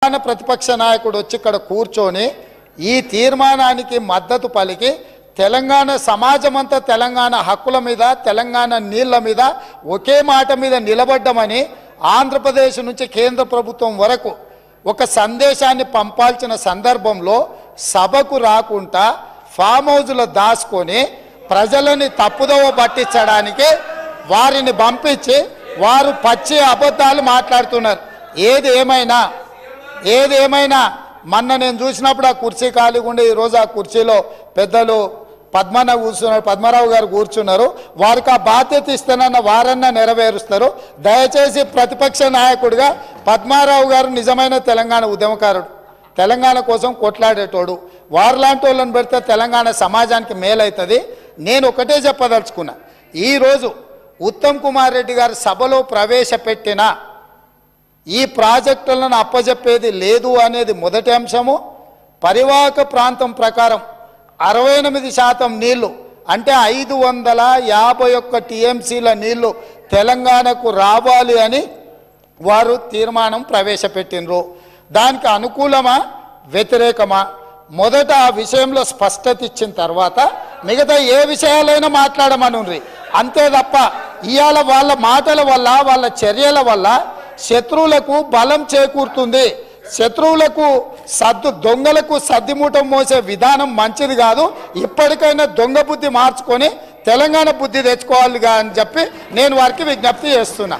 ప్రతిపక్ష నాయకుడు వచ్చి ఇక్కడ కూర్చొని ఈ తీర్మానానికి మద్దతు పలికి తెలంగాణ సమాజమంతా తెలంగాణ హక్కుల మీద తెలంగాణ నీళ్ల మీద ఒకే మాట మీద నిలబడ్డమని ఆంధ్రప్రదేశ్ నుంచి కేంద్ర ప్రభుత్వం వరకు ఒక సందేశాన్ని పంపాల్సిన సందర్భంలో సభకు రాకుండా ఫామ్ హౌస్లో దాచుకొని ప్రజలని తప్పుదోవ పట్టించడానికి వారిని పంపించి వారు పచ్చి అబద్ధాలు మాట్లాడుతున్నారు. ఏది ఏమైనా మొన్న నేను చూసినప్పుడు ఆ కుర్చీ ఖాళీగా ఉండే ఈరోజు ఆ కుర్చీలో పెద్దలు పద్మరావు గారు కూర్చున్నారు. వారికి ఆ బాధ్యత ఇస్తానన్న వారన్నా నెరవేరుస్తారు. దయచేసి ప్రతిపక్ష నాయకుడిగా పద్మారావు గారు నిజమైన తెలంగాణ ఉద్యమకారుడు, తెలంగాణ కోసం కొట్లాడేటోడు. వారిలాంటి వాళ్ళని పెడితే తెలంగాణ సమాజానికి మేలవుతుంది. నేను ఒకటే చెప్పదలుచుకున్నా, ఈరోజు ఉత్తమ్ కుమార్ రెడ్డి గారు సభలో ప్రవేశపెట్టిన ఈ ప్రాజెక్టులను అప్పజెప్పేది లేదు అనేది మొదటి అంశము. పరివాహక ప్రాంతం ప్రకారం 68% నీళ్లు అంటే 551 టీఎంసీల నీళ్లు తెలంగాణకు రావాలి అని వారు తీర్మానం ప్రవేశపెట్టినరు. దానికి అనుకూలమా వ్యతిరేకమా మొదట ఆ విషయంలో స్పష్టత ఇచ్చిన తర్వాత మిగతా ఏ విషయాలైనా మాట్లాడమనుండ్రి. అంతే తప్ప ఇవాళ వాళ్ళ మాటల వల్ల వాళ్ళ చర్యల వల్ల శత్రువులకు బలం చేకూరుతుంది. శత్రువులకు దొంగలకు సద్దిమూటం మోసే విధానం మంచిది కాదు. ఇప్పటికైనా దొంగ బుద్ధి మార్చుకొని తెలంగాణ బుద్ధి తెచ్చుకోవాలిగా అని చెప్పి నేను వారికి విజ్ఞప్తి చేస్తున్నా.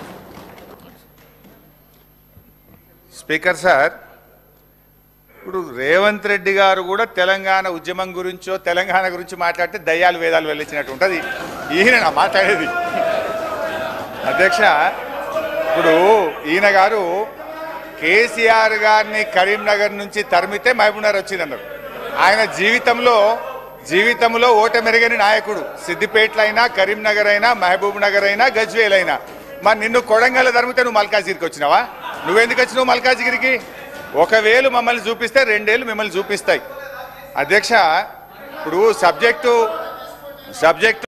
స్పీకర్ సార్, ఇప్పుడు రేవంత్ రెడ్డి గారు కూడా తెలంగాణ ఉద్యమం గురించో తెలంగాణ గురించి మాట్లాడితే దయ్యాలు వేదాలు వెళ్ళించినట్టు ఉంటుంది. ఈయన మాట్లాడేది అధ్యక్ష. ఇప్పుడు ఈయన గారు కేసీఆర్ గారిని కరీంనగర్ నుంచి తరిమితే మహబూబ్నగర్ వచ్చిందన్నారు. ఆయన జీవితంలో ఓటమెరగని నాయకుడు. సిద్దిపేటలో అయినా, కరీంనగర్ అయినా, మహబూబ్ నగర్ అయినా, గజ్వేల్ అయినా. మరి నిన్ను కొడంగల్ తరిమితే నువ్వు మల్కాజ్గిరికి వచ్చినావా? నువ్వెందుకు వచ్చినావు మల్కాజ్గిరికి? ఒకవేళ మమ్మల్ని చూపిస్తే 2 ఏళ్ళు మిమ్మల్ని చూపిస్తాయి. అధ్యక్ష, ఇప్పుడు సబ్జెక్టు